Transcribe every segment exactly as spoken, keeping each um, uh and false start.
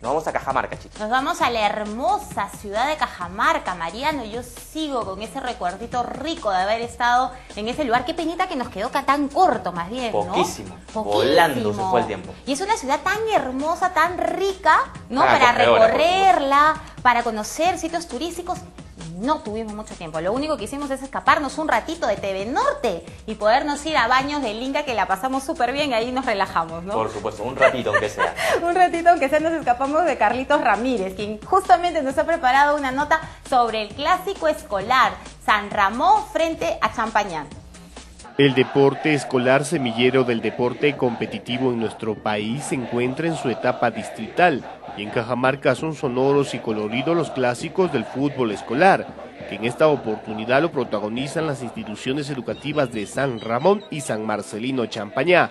Nos vamos a Cajamarca, chicos. Nos vamos a la hermosa ciudad de Cajamarca, Mariano. Yo sigo con ese recuerdito rico de haber estado en ese lugar. Qué penita que nos quedó tan corto, más bien, ¿no? Poquísimo. Poquísimo. Volando se fue el tiempo. Y es una ciudad tan hermosa, tan rica, ¿no? Tan Para acogedora, recorrerla, para conocer sitios turísticos. No tuvimos mucho tiempo. Lo único que hicimos es escaparnos un ratito de T V Norte y podernos ir a Baños del Inca, que la pasamos súper bien. Ahí nos relajamos, ¿no? Por supuesto, un ratito aunque sea. Un ratito aunque sea nos escapamos de Carlitos Ramírez, quien justamente nos ha preparado una nota sobre el clásico escolar San Ramón frente a Champañán. El deporte escolar, semillero del deporte competitivo en nuestro país, se encuentra en su etapa distrital y en Cajamarca son sonoros y coloridos los clásicos del fútbol escolar, que en esta oportunidad lo protagonizan las instituciones educativas de San Ramón y San Marcelino Champañá.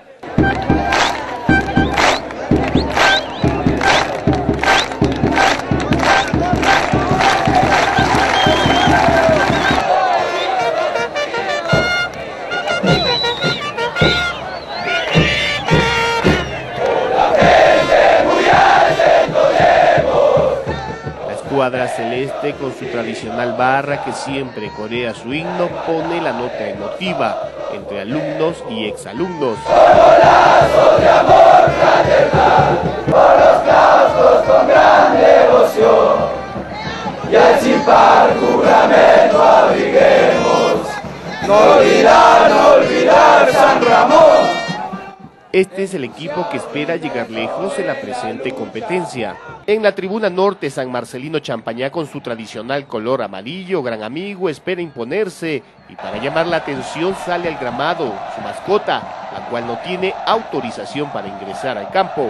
La escuadra celeste, con su tradicional barra que siempre corea su himno, pone la nota emotiva entre alumnos y exalumnos. Lazos de amor fraternal, por los claustros con gran devoción, y al sin par juramento abriguemos, no olvidar, no olvidar San Ramón. Este es el equipo que espera llegar lejos en la presente competencia. En la tribuna norte, San Marcelino Champañá, con su tradicional color amarillo, gran amigo, espera imponerse y para llamar la atención sale al gramado su mascota, la cual no tiene autorización para ingresar al campo.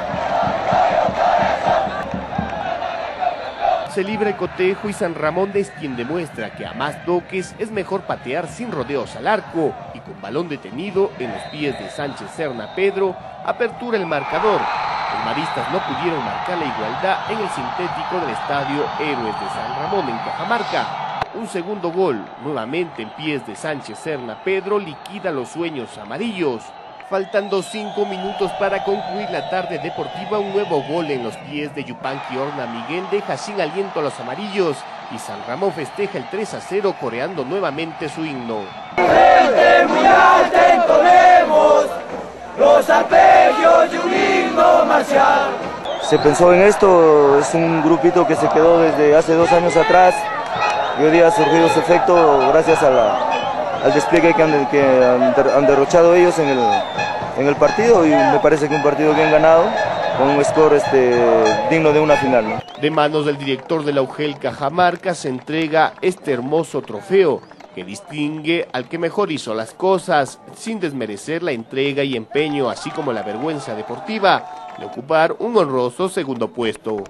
Se libra el cotejo y San Ramón es quien demuestra que a más toques es mejor patear sin rodeos al arco y con balón detenido en los pies de Sánchez Serna Pedro, apertura el marcador. Los maristas no pudieron marcar la igualdad en el sintético del estadio Héroes de San Ramón en Cajamarca. Un segundo gol, nuevamente en pies de Sánchez Serna Pedro, liquida los sueños amarillos. Faltando cinco minutos para concluir la tarde deportiva, un nuevo gol en los pies de Yupanqui Horna Miguel deja sin aliento a los amarillos y San Ramón festeja el tres a cero coreando nuevamente su himno. Frente muy alto entonemos los arpegios de un himno marcial. Se pensó en esto, es un grupito que se quedó desde hace dos años atrás y hoy día ha surgido su efecto gracias a la, al despliegue que, han, que han, han derrochado ellos en el, en el partido, y me parece que un partido bien ganado con un score este, digno de una final, ¿no? De manos del director de la U G E L Cajamarca se entrega este hermoso trofeo que distingue al que mejor hizo las cosas, sin desmerecer la entrega y empeño, así como la vergüenza deportiva de ocupar un honroso segundo puesto.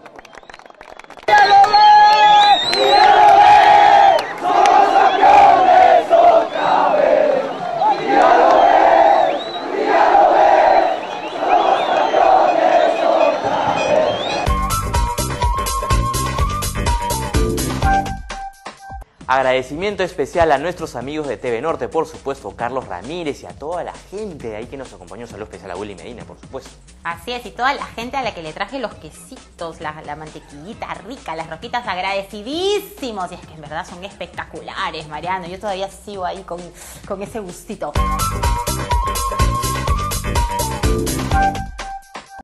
Agradecimiento especial a nuestros amigos de T V Norte, por supuesto, Carlos Ramírez y a toda la gente de ahí que nos acompañó. Saludo especial a Willy Medina, por supuesto. Así es, y toda la gente a la que le traje los quesitos, la, la mantequillita rica, las roquitas, agradecidísimos. Y es que en verdad son espectaculares, Mariano. Yo todavía sigo ahí con, con ese gustito.